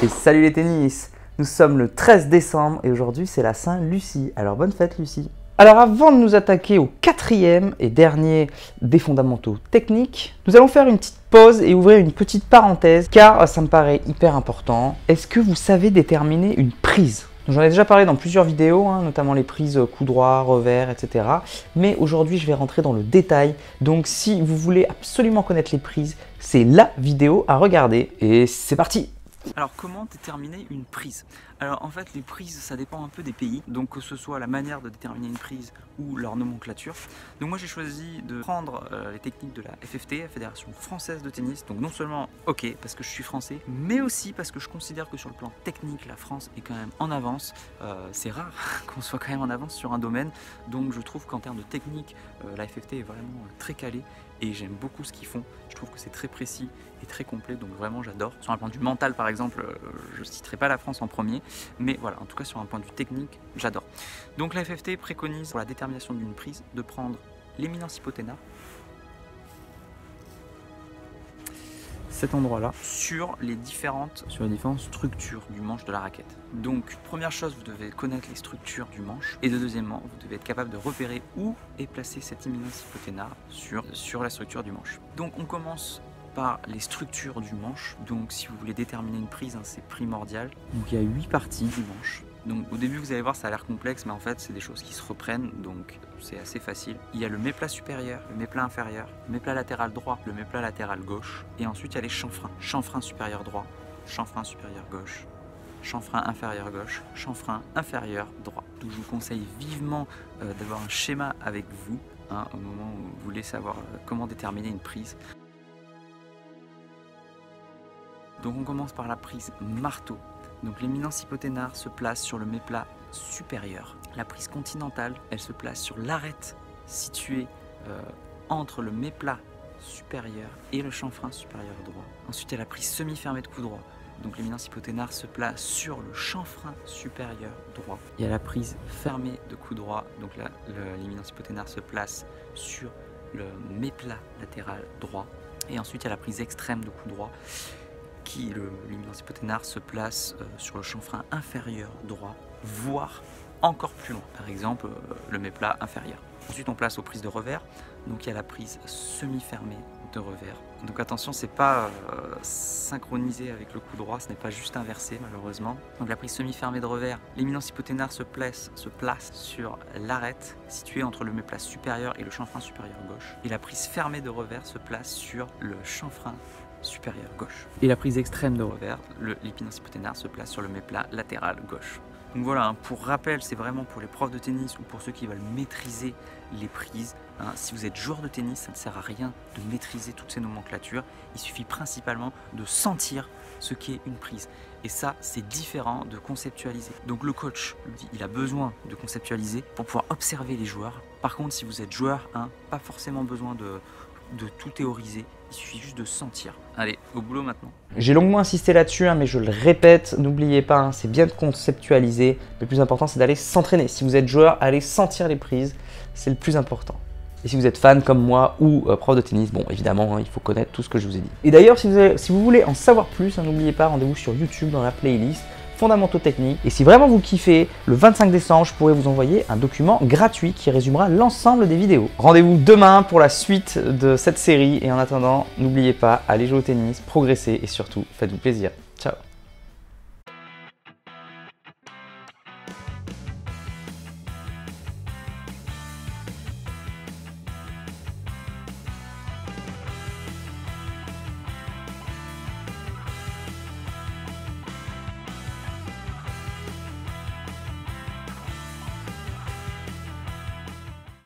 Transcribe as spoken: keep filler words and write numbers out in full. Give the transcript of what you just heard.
Et salut les tennis! Nous sommes le treize décembre et aujourd'hui c'est la Saint-Lucie. Alors bonne fête Lucie! Alors avant de nous attaquer au quatrième et dernier des fondamentaux techniques, nous allons faire une petite pause et ouvrir une petite parenthèse car ça me paraît hyper important. Est-ce que vous savez déterminer une prise? J'en ai déjà parlé dans plusieurs vidéos, hein, notamment les prises coup droit, revers, et cetera. Mais aujourd'hui, je vais rentrer dans le détail. Donc, si vous voulez absolument connaître les prises, c'est la vidéo à regarder. Et c'est parti! Alors, comment déterminer une prise? Alors, en fait, les prises, ça dépend un peu des pays. Donc, que ce soit la manière de déterminer une prise ou leur nomenclature. Donc, moi, j'ai choisi de prendre euh, les techniques de la F F T, la Fédération Française de Tennis. Donc, non seulement, ok, parce que je suis français, mais aussi parce que je considère que sur le plan technique, la France est quand même en avance. Euh, c'est rare qu'on soit quand même en avance sur un domaine. Donc, je trouve qu'en termes de technique, euh, la F F T est vraiment euh, très calée. Et j'aime beaucoup ce qu'ils font, je trouve que c'est très précis et très complet, donc vraiment j'adore. Sur un point de vue mental par exemple, euh, je ne citerai pas la France en premier, mais voilà, en tout cas sur un point de vue technique, j'adore. Donc la F F T préconise pour la détermination d'une prise de prendre l'éminence hypothénaire, cet endroit-là, sur les différentes sur les différentes structures du manche de la raquette. Donc, première chose, vous devez connaître les structures du manche. Et de deuxièmement, vous devez être capable de repérer où est placée cette éminence hypothénaire sur, sur la structure du manche. Donc, on commence par les structures du manche. Donc, si vous voulez déterminer une prise, hein, c'est primordial. Donc, il y a huit parties du manche. Donc au début vous allez voir ça a l'air complexe mais en fait c'est des choses qui se reprennent donc c'est assez facile. Il y a le méplat supérieur, le méplat inférieur, le méplat latéral droit, le méplat latéral gauche et ensuite il y a les chanfreins. Chanfrein supérieur droit, chanfrein supérieur gauche, chanfrein inférieur gauche, chanfrein inférieur droit. Donc je vous conseille vivement euh, d'avoir un schéma avec vous hein, au moment où vous voulez savoir euh, comment déterminer une prise. Donc on commence par la prise marteau. Donc l'éminence hypothénaire se place sur le méplat supérieur. La prise continentale, elle se place sur l'arête située euh, entre le méplat supérieur et le chanfrein supérieur droit. Ensuite, il y a la prise semi-fermée de coup droit. Donc l'éminence hypothénaire se place sur le chanfrein supérieur droit. Il y a la prise fermée de coup droit. Donc l'éminence hypothénaire se place sur le méplat latéral droit. Et ensuite, il y a la prise extrême de coup droit. Qui, l'éminence hypothénaire, se place euh, sur le chanfrein inférieur droit, voire encore plus loin, par exemple euh, le méplat inférieur. Ensuite on place aux prises de revers, donc il y a la prise semi-fermée de revers. Donc attention, c'est pas euh, synchronisé avec le coup droit, ce n'est pas juste inversé malheureusement. Donc la prise semi-fermée de revers, l'éminence hypothénaire se place, se place sur l'arête située entre le méplat supérieur et le chanfrein supérieur gauche. Et la prise fermée de revers se place sur le chanfrein supérieur gauche. Et la prise extrême de revers, l'éminence hypothénaire se place sur le méplat latéral gauche. Donc voilà, hein, pour rappel, c'est vraiment pour les profs de tennis ou pour ceux qui veulent maîtriser les prises. Hein, si vous êtes joueur de tennis, ça ne sert à rien de maîtriser toutes ces nomenclatures. Il suffit principalement de sentir ce qu'est une prise. Et ça, c'est différent de conceptualiser. Donc le coach, lui, il a besoin de conceptualiser pour pouvoir observer les joueurs. Par contre, si vous êtes joueur, hein, pas forcément besoin de... de tout théoriser, il suffit juste de sentir. Allez, au boulot maintenant. J'ai longuement insisté là-dessus, hein, mais je le répète, n'oubliez pas, hein, c'est bien de conceptualiser, mais le plus important c'est d'aller s'entraîner. Si vous êtes joueur, allez sentir les prises, c'est le plus important. Et si vous êtes fan comme moi ou euh, prof de tennis, bon évidemment, hein, il faut connaître tout ce que je vous ai dit. Et d'ailleurs, si, si vous voulez en savoir plus, hein, n'oubliez pas, rendez-vous sur YouTube dans la playlist fondamentaux techniques. Et si vraiment vous kiffez, le vingt-cinq décembre, je pourrais vous envoyer un document gratuit qui résumera l'ensemble des vidéos. Rendez-vous demain pour la suite de cette série. Et en attendant, n'oubliez pas, allez jouer au tennis, progressez et surtout, faites-vous plaisir. Ciao!